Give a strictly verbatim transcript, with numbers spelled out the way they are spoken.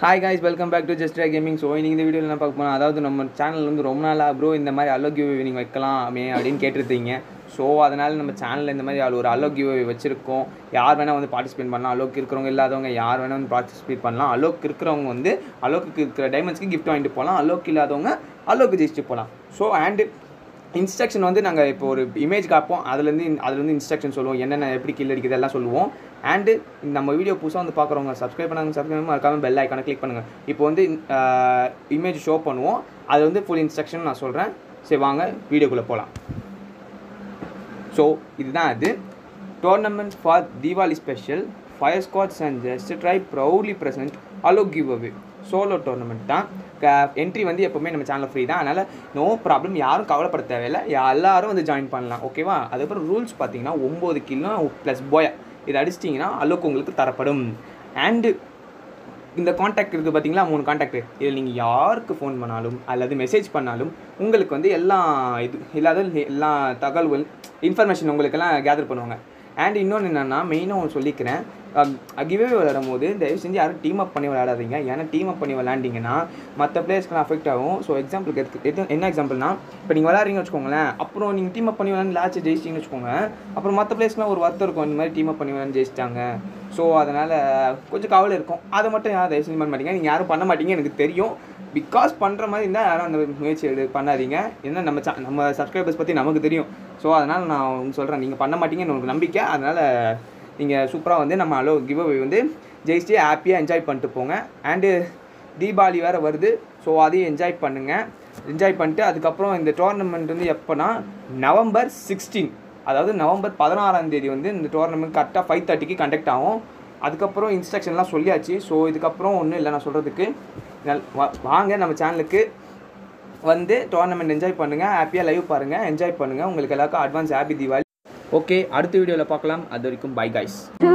Hi guys, welcome back to Just Try Gaming. So இன்னைக்கு இந்த வீடியோல என்ன பார்க்க போறோம், அதாவது நம்ம சேனல்ல வந்து ரொம்ப நாளா ப்ரோ இந்த மாதிரி அலோக் கிவ்அவே நீங்க வைக்கலாமே அப்படினு கேட்டிருந்தீங்க. ஸோ அதனால நம்ம சேனல்ல இந்த மாதிரி ஒரு அலோக் கிவ்அவே வச்சிருக்கோம். யார் வேணா வந்து பார்ட்டிசிபேட் பண்ணலாம். அலோக் இருக்கிறவங்க இல்லாதவங்க யார் வேணா வந்து பார்ட்டிசிபேட் பண்ணலாம். அலோக் இருக்கிறவங்க வந்து அலோக்கு இருக்கிற டைமண்ட்ஸ்க்கு gift வாங்கிட்டு போகலாம். அலோக் இல்லாதவங்க அலோக் ஜெயிச்சிட்டு போகலாம். ஸோ அண்ட் இன்ஸ்ட்ரக்ஷன் வந்து நாங்கள் இப்போ ஒரு இமேஜ் காப்போம், அதுலேருந்து அதுலேருந்து இன்ஸ்ட்ரக்ஷன் சொல்லுவோம், என்னென்ன எப்படி கில் அடிக்குது எல்லாம் சொல்லுவோம். அண்டு நம்ம வீடியோ புதுசாக வந்து பார்க்குறவங்க சப்ஸ்கிரைப் பண்ணாங்க, சப்ஸ்கிரைப் மறக்காமல் பெல் ஐக்கானை கிளிக் பண்ணுங்கள். இப்போ வந்து இமேஜ் ஷோ பண்ணுவோம், அது வந்து ஃபுல் இன்ஸ்ட்ரக்ஷன் நான் சொல்கிறேன். சரி வாங்க வீடியோக்குள்ளே போகலாம். ஸோ இதுதான் அது tournament for Deepavali special fire squads and just try proudly present Alok give away solo tournament தான். என்ட்ரி வந்து எப்போவுமே நம்ம சேனலில் ஃப்ரீ தான், அதனால் நோ ப்ராப்ளம், யாரும் கவலைப்பட தேவையில்லை, எல்லாரும் வந்து ஜாயின் பண்ணலாம். ஓகேவா? அதுக்கப்புறம் ரூல்ஸ் பார்த்தீங்கன்னா ஒம்பது கிலோ ப்ளஸ் போயா இதை அடிச்சிட்டிங்கன்னா அலோக் உங்களுக்கு தரப்படும். அண்டு இந்த காண்டாக்ட் இருக்குது பார்த்தீங்களா, மூணு காண்டாக்ட், இதில் நீங்கள் யாருக்கு ஃபோன் பண்ணாலும் அல்லது மெசேஜ் பண்ணாலும் உங்களுக்கு வந்து எல்லா இது இல்லாத எல்லா தகவல் இன்ஃபர்மேஷன் உங்களுக்கெல்லாம் கேதர் பண்ணுவாங்க. அண்ட் இன்னொன்று என்னென்னா மெயினாக ஒன்று சொல்லிக்கிறேன், கிவ்அவே விளையாடும் போது தயவு செஞ்சு யாரும் டீம் அப் பண்ணி விளையாடாதீங்க. ஏன்னா டீம் அப் பண்ணி விளையாண்டிங்கன்னா மற்ற பிளேயர்ஸ்க்குலாம் அஃபெக்ட் ஆகும். ஸோ எக்ஸாம்பிளுக்கு எடுத்து என்ன எக்ஸாம்பிள்னா, இப்போ நீங்கள் விளையாடுறீங்கன்னு வச்சுக்கோங்களேன், அப்புறம் நீங்கள் டீம் அப் பண்ணி விளையாண்டு லாஸ்ட்டு ஜெயிச்சிங்கன்னு வச்சுக்கோங்க, அப்புறம் மற்ற பிளேயர்ஸ்க்குலாம் ஒரு வருத்தம் இருக்கும், இந்த மாதிரி டீம் அப் பண்ணி விளையாண்டு ஜெயிச்சிட்டாங்க. ஸோ அதனால் கொஞ்சம் கவலை இருக்கும். அதை மட்டும் யாரும் தயவு செஞ்சு பண்ண மாட்டீங்க, நீங்கள் யாரும் பண்ண மாட்டீங்க எனக்கு தெரியும். பிகாஸ் பண்ணுற மாதிரி இருந்தால் யாரும் அந்த முயற்சி எடு பண்ணாதீங்க. ஏன்னா நம்ம சா நம்ம சப்ஸ்கிரைபர்ஸ் பற்றி நமக்கு தெரியும். ஸோ அதனால் நான் உங்களுக்கு சொல்கிறேன், நீங்கள் பண்ண மாட்டீங்கன்னு உங்களுக்கு நம்பிக்கை. அதனால் நீங்கள் சூப்பராக வந்து நம்ம அலோ கிவ்அவே வந்து ஜெயிச்சு ஹாப்பியாக என்ஜாய் பண்ணிட்டு போங்க. அண்டு தீபாவளி வேறு வருது, ஸோ அதையும் என்ஜாய் பண்ணுங்கள். என்ஜாய் பண்ணிட்டு அதுக்கப்புறம் இந்த டோர்னமெண்ட் வந்து எப்போனா நவம்பர் சிக்ஸ்டீன், அதாவது நவம்பர் பதினாறாம் தேதி வந்து இந்த டோர்னமெண்ட் கரெக்டாக ஃபைவ் தேர்ட்டிக்கு கண்டக்ட் ஆகும். அதுக்கப்புறம் இன்ஸ்ட்ரக்ஷன்லாம் சொல்லியாச்சு. ஸோ இதுக்கப்புறம் ஒன்றும் இல்லை நான் சொல்கிறதுக்கு, வாங்க நம்ம சேனலுக்கு வந்து டோர்னமெண்ட் என்ஜாய் பண்ணுங்கள், ஹாப்பியாக லைவ் பாருங்கள், என்ஜாய் பண்ணுங்கள். உங்களுக்கு எல்லாருக்கும் அட்வான்ஸ் ஹாப்பி தீபாவளி. ஓகே, அடுத்த வீடியோவில் பார்க்கலாம். அது வரைக்கும் பை கைஸ்.